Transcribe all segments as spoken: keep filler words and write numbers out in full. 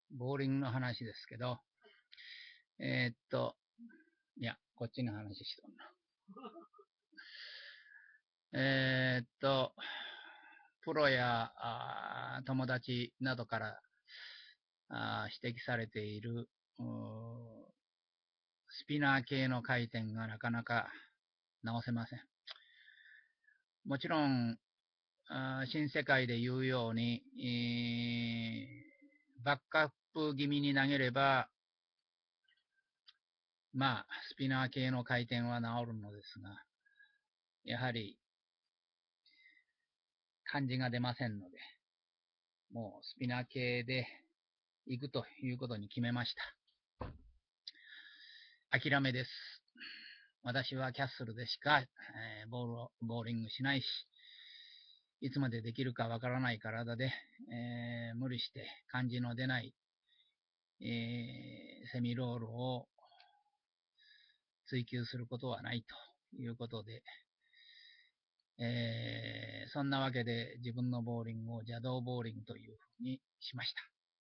ボーリングの話ですけど、えーっと、いや、こっちの話しとんな。えーっと、プロやあ友達などからあ指摘されているスピナー系の回転がなかなか直せません。もちろん、あ新世界で言うように、えーバックアップ気味に投げれば、まあ、スピナー系の回転は治るのですが、やはり感じが出ませんので、もうスピナー系で行くということに決めました。諦めです。私はキャッスルでしか、えー、ボールをボーリングしないし、いつまでできるかわからない体で、えー、無理して感じの出ない、えー、セミロールを追求することはないということで、えー、そんなわけで自分のボーリングを邪道ボーリングというふうにしました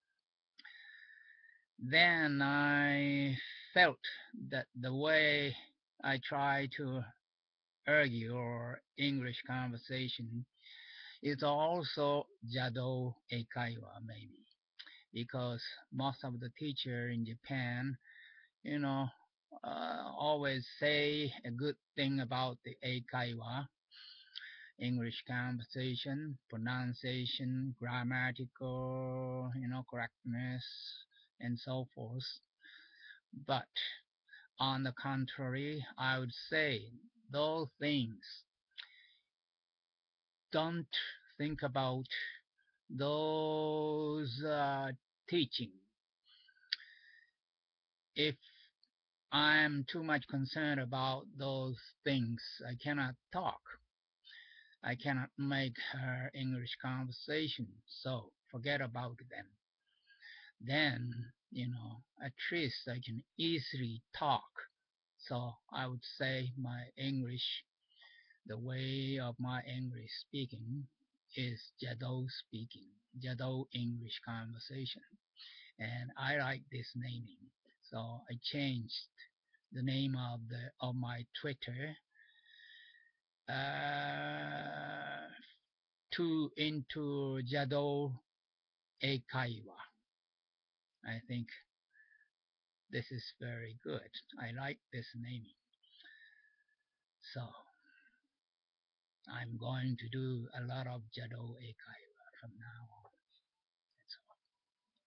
。Then I felt that the way I try to argue or English conversation is also Jado Eikaiwa, maybe. Because most of the teacher in Japan, you know, uh, always say a good thing about the Eikaiwa, English conversation, pronunciation, grammatical, you know, correctness, and so forth. But on the contrary, I would say those things don't think about those uh, teaching. If I'm too much concerned about those things, I cannot talk. I cannot make her English conversation, so forget about them. Then, you know, at least I can easily talk. So I would say my English, the way of my English speaking is Jado speaking, Jado English conversation. And I like this naming. So I changed the name of the of my Twitter uh, to into Jado Eikaiwa. I think this is very good. I like this naming. So I'm going to do a lot of Jado Eikaiwa from now